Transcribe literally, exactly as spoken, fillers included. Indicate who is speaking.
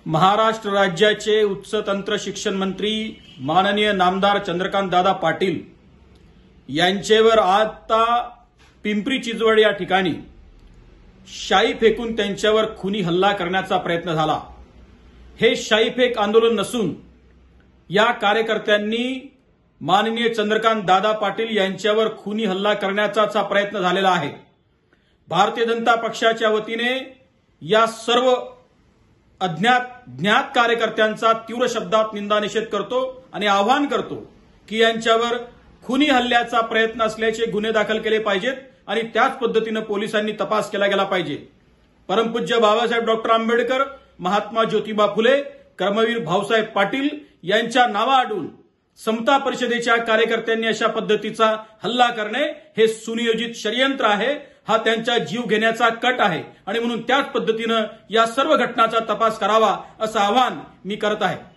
Speaker 1: महाराष्ट्र राज्याचे उच्च तंत्र शिक्षण मंत्री माननीय नामदार चंद्रकांत दादा पाटील यांच्यावर आता पिंपरी चिंचवड या ठिकाणी शाई फेकून त्यांच्यावर खुनी हल्ला करण्याचा प्रयत्न झाला। हे शाई फेक आंदोलन नसून या कार्यकर्त्यांनी माननीय चंद्रकांत दादा पाटील यांच्यावर खुनी हल्ला करण्याचा प्रयत्न झालेला आहे। भारतीय जनता पक्षाच्या वतीने या सर्व अज्ञात ज्ञात कार्यकर्त्यांचा तीव्र शब्दात निंदा निषेध करतो आणि आवाहन करतो की यांच्यावर खुनी हल्ल्याचा प्रयत्न असल्याचे गुन्हे दाखल केले पाहिजेत आणि त्याच पद्धतीने पोलिसांनी तपास केला गेला पाहिजे। परमपूज्य बाबासाहेब डॉक्टर आंबेडकर, महात्मा ज्योतिबा फुले, कर्मवीर भाऊसाहेब पाटील यांच्या नावाआडून समता परिषदेच्या कार्यकर्त्यांनी अशा पद्धतीचा हल्ला करणे हे सुनियोजित षडयंत्र आहे। हा त्यांचा जीव घेण्याचा कट आहे आणि म्हणून त्याच पद्धतीने या सर्व घटनांचा तपास करावा असं आवाहन मी करत आहे।